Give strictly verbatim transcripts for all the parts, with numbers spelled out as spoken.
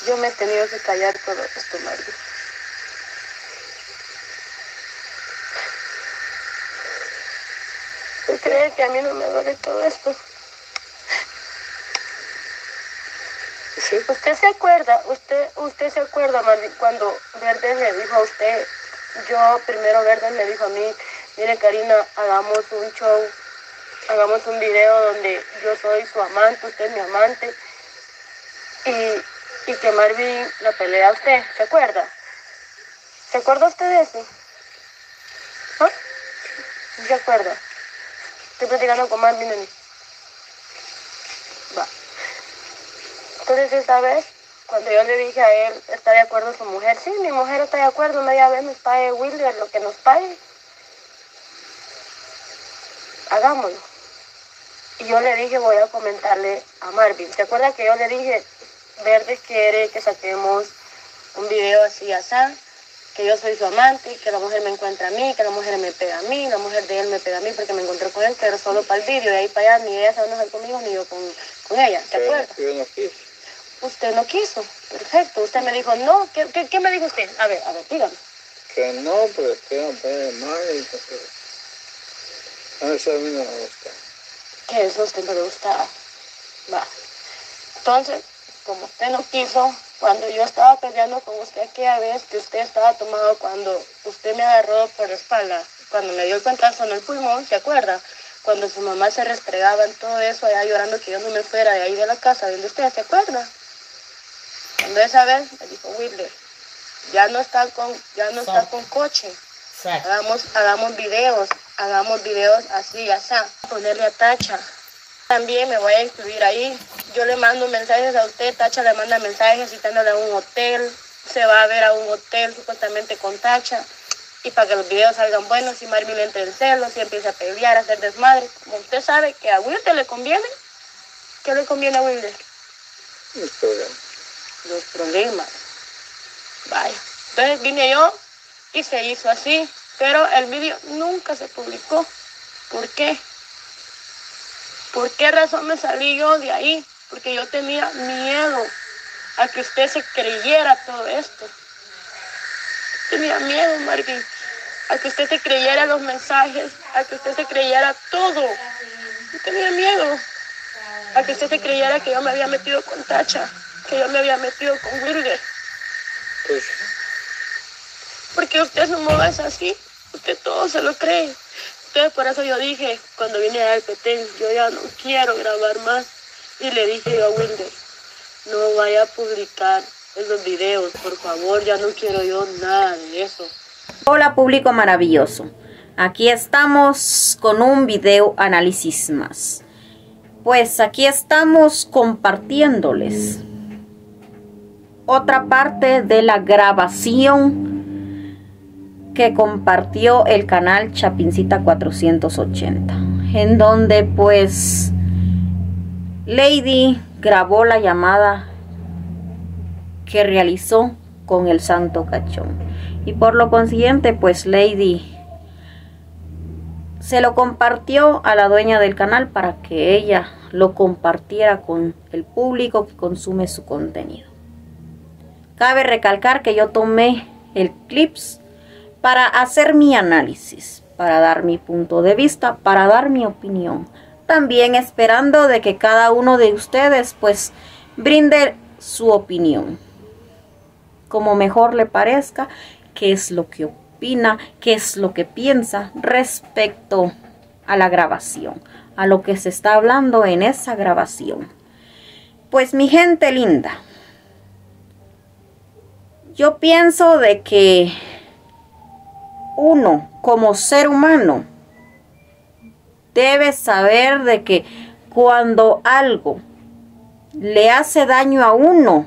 yo me he tenido que callar todo esto, Marvin. ¿Usted cree que a mí no me duele todo esto? ¿Sí? ¿Usted se acuerda, usted, usted se acuerda, Marvin, cuando Verde le dijo a usted, yo primero Verde me dijo a mí, mire Karina, hagamos un show, hagamos un video donde yo soy su amante, usted es mi amante, y, y que Marvin la pelea a usted, ¿se acuerda? ¿Se acuerda usted de eso? ¿Ah? ¿No se acuerda? Estoy platicando con Marvin de mí. Va. Entonces esta vez, cuando yo le dije a él, ¿está de acuerdo su mujer? Sí, mi mujer está de acuerdo, media vez nos pague Wilder, lo que nos pague. Hagámoslo. Y yo le dije, voy a comentarle a Marvin. ¿Se acuerda que yo le dije, Verde quiere que saquemos un video así, así, que yo soy su amante, que la mujer me encuentra a mí, que la mujer me pega a mí, la mujer de él me pega a mí porque me encontré con él, pero solo para el vídeo, de ahí para allá, ni ella se va a enojar conmigo, ni yo con, con ella, ¿se acuerda? Yo no quise. Usted no quiso, perfecto, usted me dijo, no, ¿qué, qué, qué me dijo usted? A ver, a ver, dígame. Que no, pero es que no puede mal, entonces... A eso a mí no me gusta. Que eso a usted no le gustaba. Va. Entonces, como usted no quiso, cuando yo estaba peleando con usted aquella vez, que usted estaba tomado, cuando usted me agarró por la espalda, cuando me dio el cuentazo en el pulmón, ¿se acuerda? Cuando su mamá se restregaba en todo eso, allá llorando que yo no me fuera de ahí de la casa, donde usted, ¿se acuerda? Cuando esa vez me dijo Wilder, ya no está con, ya no está con coche. Hagamos, hagamos videos, hagamos videos así, ya está. Ponerle a Tacha. También me voy a inscribir ahí. Yo le mando mensajes a usted, Tacha le manda mensajes citándole a un hotel. Se va a ver a un hotel supuestamente con Tacha. Y para que los videos salgan buenos, si Marvin le entre en celos, y empieza a pelear, a hacer desmadre. Como usted sabe que a Wilder le conviene. ¿Qué le conviene a Wilder? Los problemas. Los problemas. Vaya. Entonces vine yo y se hizo así. Pero el vídeo nunca se publicó. ¿Por qué? ¿Por qué razón me salí yo de ahí? Porque yo tenía miedo a que usted se creyera todo esto. Tenía miedo, Marvin, a que usted se creyera los mensajes, a que usted se creyera todo. Yo tenía miedo a que usted se creyera que yo me había metido con Tacha, que yo me había metido con Wilder. Pues... Porque usted su modo es así, usted todo se lo cree. Entonces por eso yo dije, cuando vine al Petén, yo ya no quiero grabar más. Y le dije yo a Wilder, no vaya a publicar en los videos, por favor, ya no quiero yo nada de eso. Hola público maravilloso, aquí estamos con un video análisis más. Pues aquí estamos compartiéndoles otra parte de la grabación que compartió el canal Chapincita cuatrocientos ochenta, en donde pues Lady grabó la llamada que realizó con el Santo Cachón, y por lo consiguiente pues Lady se lo compartió a la dueña del canal para que ella lo compartiera con el público que consume su contenido. Cabe recalcar que yo tomé el clips para hacer mi análisis, para dar mi punto de vista, para dar mi opinión. También esperando de que cada uno de ustedes pues brinde su opinión, como mejor le parezca, qué es lo que opina, qué es lo que piensa respecto a la grabación, a lo que se está hablando en esa grabación. Pues mi gente linda, yo pienso de que uno como ser humano debe saber de que cuando algo le hace daño a uno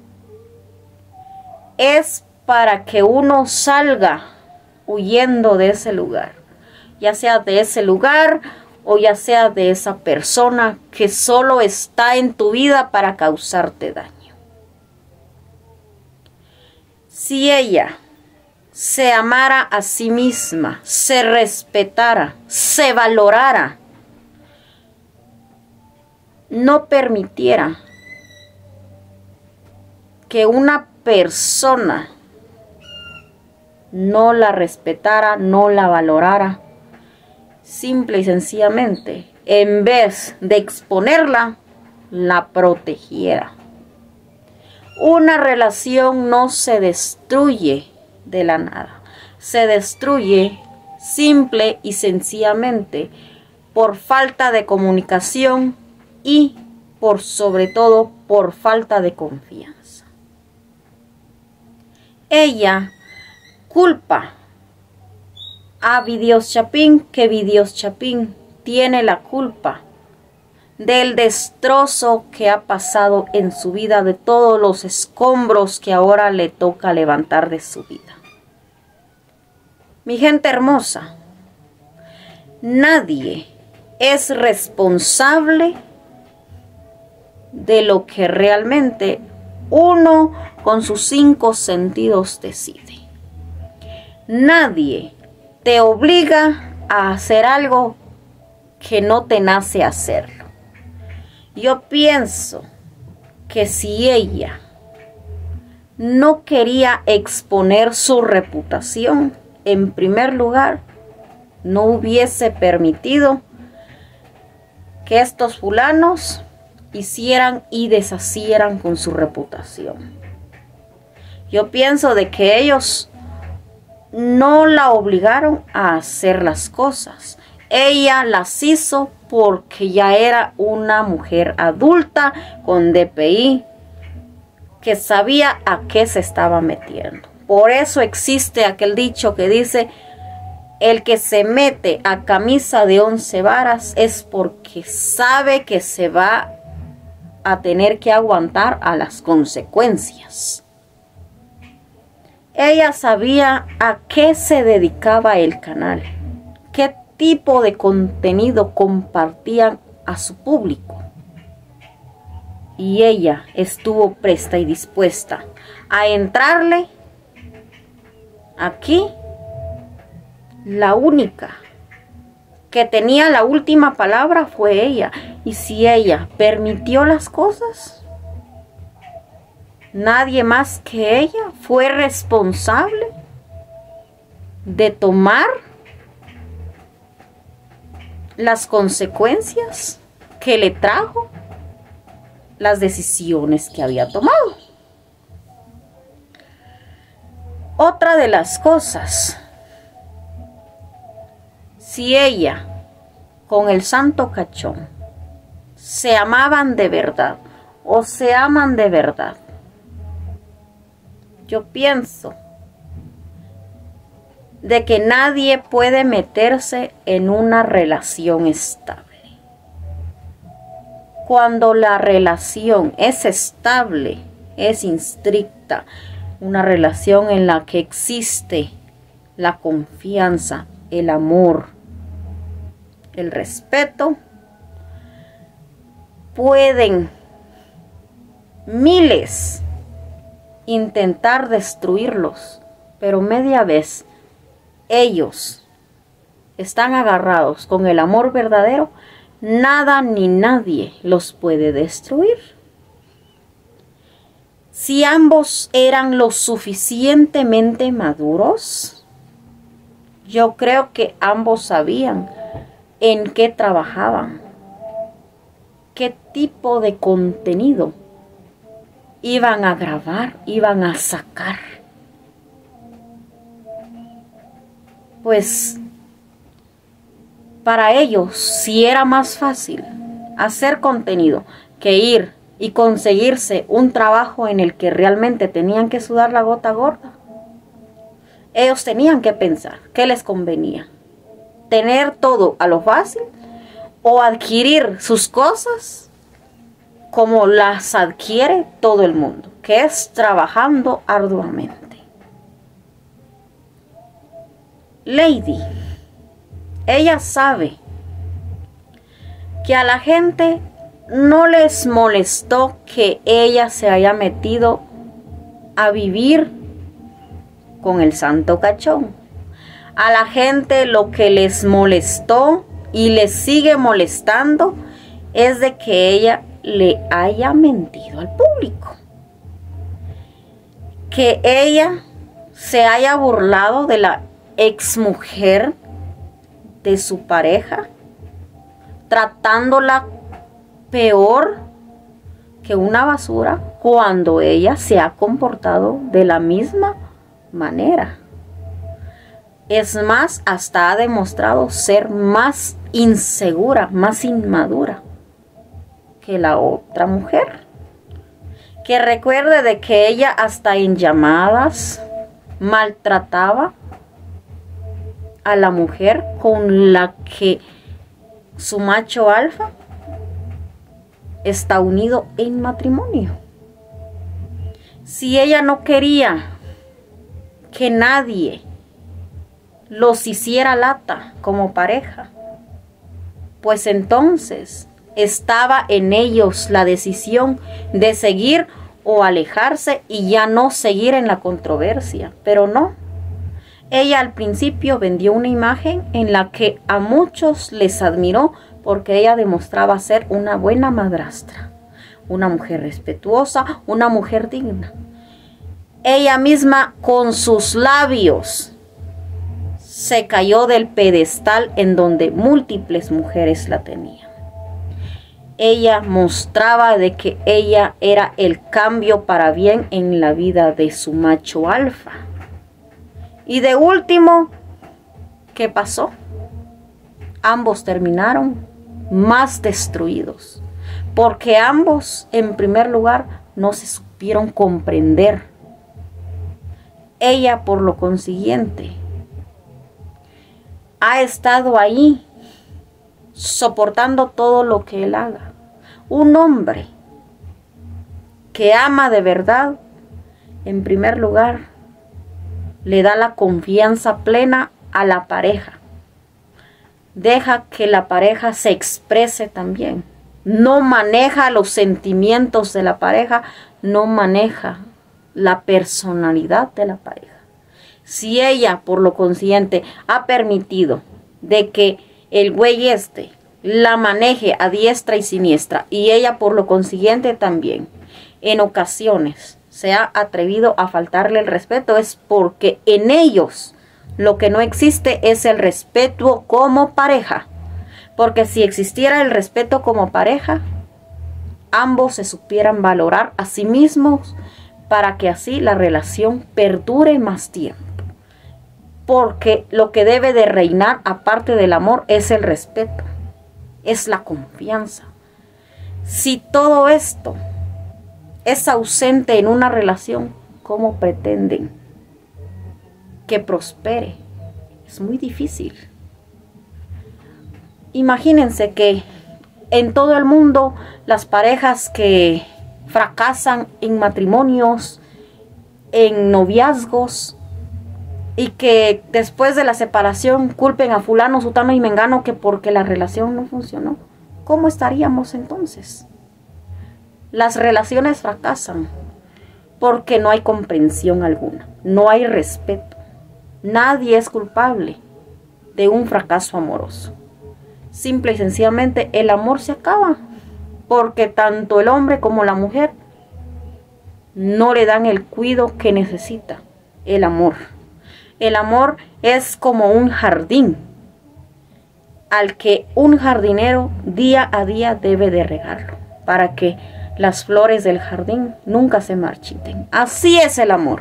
es para que uno salga huyendo de ese lugar, ya sea de ese lugar o ya sea de esa persona que solo está en tu vida para causarte daño. Si ella se amara a sí misma, se respetara, se valorara, no permitiera que una persona no la respetara, no la valorara, simple y sencillamente, en vez de exponerla, la protegiera. Una relación no se destruye de la nada, se destruye simple y sencillamente por falta de comunicación y por sobre todo por falta de confianza. Ella culpa a Vidios Chapín que Vidios Chapín tiene la culpa del destrozo que ha pasado en su vida, de todos los escombros que ahora le toca levantar de su vida. Mi gente hermosa, nadie es responsable de lo que realmente uno con sus cinco sentidos decide. Nadie te obliga a hacer algo que no te nace hacerlo. Yo pienso que si ella no quería exponer su reputación, en primer lugar, no hubiese permitido que estos fulanos hicieran y deshacieran con su reputación. Yo pienso de que ellos no la obligaron a hacer las cosas. Ella las hizo porque ya era una mujer adulta con D P I que sabía a qué se estaba metiendo. Por eso existe aquel dicho que dice: el que se mete a camisa de once varas es porque sabe que se va a tener que aguantar a las consecuencias. Ella sabía a qué se dedicaba el canal, qué tipo de contenido compartían a su público. Y ella estuvo presta y dispuesta a entrarle. Aquí, la única que tenía la última palabra fue ella. Y si ella permitió las cosas, nadie más que ella fue responsable de tomar las consecuencias que le trajo las decisiones que había tomado. Otra de las cosas, si ella con el Santo Cachón se amaban de verdad o se aman de verdad, yo pienso de que nadie puede meterse en una relación estable. Cuando la relación es estable, es estricta, una relación en la que existe la confianza, el amor, el respeto, pueden miles intentar destruirlos, pero media vez ellos están agarrados con el amor verdadero, nada ni nadie los puede destruir. Si ambos eran lo suficientemente maduros, yo creo que ambos sabían en qué trabajaban, qué tipo de contenido iban a grabar, iban a sacar. Pues para ellos sí era más fácil hacer contenido que ir y conseguirse un trabajo en el que realmente tenían que sudar la gota gorda. Ellos tenían que pensar qué les convenía: tener todo a lo fácil o adquirir sus cosas como las adquiere todo el mundo, que es trabajando arduamente. Lady, ella sabe que a la gente no les molestó que ella se haya metido a vivir con el Santo Cachón. A la gente lo que les molestó y les sigue molestando es de que ella le haya mentido al público. que ella se haya burlado de la exmujer de su pareja, tratándola peor que una basura, cuando ella se ha comportado de la misma manera. Es más, hasta ha demostrado ser más insegura, más inmadura que la otra mujer. Que recuerde de que ella hasta en llamadas maltrataba a la mujer con la que su macho alfa está unido en matrimonio. Si ella no quería que nadie los hiciera lata como pareja, pues entonces estaba en ellos la decisión de seguir o alejarse y ya no seguir en la controversia. Pero no, ella al principio vendió una imagen en la que a muchos les admiró, porque ella demostraba ser una buena madrastra, una mujer respetuosa, una mujer digna. Ella misma con sus labios se cayó del pedestal en donde múltiples mujeres la tenían. Ella mostraba de que ella era el cambio para bien en la vida de su macho alfa. Y de último, ¿qué pasó? Ambos terminaron más destruidos, porque ambos, en primer lugar, no se supieron comprender. Ella, por lo consiguiente, ha estado ahí soportando todo lo que él haga. Un hombre que ama de verdad, en primer lugar, le da la confianza plena a la pareja. Deja que la pareja se exprese también. No maneja los sentimientos de la pareja, no maneja la personalidad de la pareja. Si ella, por lo consiguiente, ha permitido de que el güey este la maneje a diestra y siniestra, y ella, por lo consiguiente, también, en ocasiones, se ha atrevido a faltarle el respeto, es porque en ellos lo que no existe es el respeto como pareja. Porque si existiera el respeto como pareja, ambos se supieran valorar a sí mismos para que así la relación perdure más tiempo. Porque lo que debe de reinar aparte del amor es el respeto, es la confianza. Si todo esto es ausente en una relación, ¿cómo pretenden que prospere? Es muy difícil. Imagínense que en todo el mundo las parejas que fracasan en matrimonios, en noviazgos, y que después de la separación culpen a fulano, sutano y mengano que porque la relación no funcionó. ¿Cómo estaríamos entonces? Las relaciones fracasan porque no hay comprensión alguna, no hay respeto. Nadie es culpable de un fracaso amoroso. Simple y sencillamente el amor se acaba porque tanto el hombre como la mujer no le dan el cuidado que necesita el amor. El amor es como un jardín al que un jardinero día a día debe de regarlo para que las flores del jardín nunca se marchiten. Así es el amor.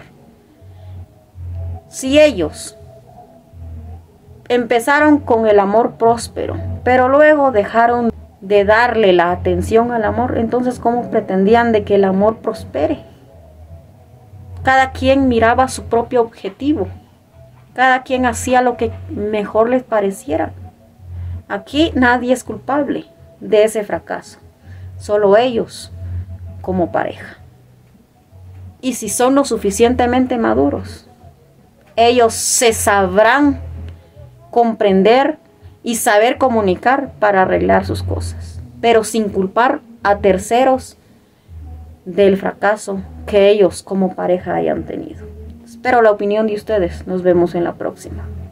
Si ellos empezaron con el amor próspero, pero luego dejaron de darle la atención al amor, entonces ¿cómo pretendían de que el amor prospere? Cada quien miraba su propio objetivo. Cada quien hacía lo que mejor les pareciera. Aquí nadie es culpable de ese fracaso. Solo ellos como pareja. Y si son lo suficientemente maduros, ellos se sabrán comprender y saber comunicar para arreglar sus cosas, pero sin culpar a terceros del fracaso que ellos como pareja hayan tenido. Espero la opinión de ustedes. Nos vemos en la próxima.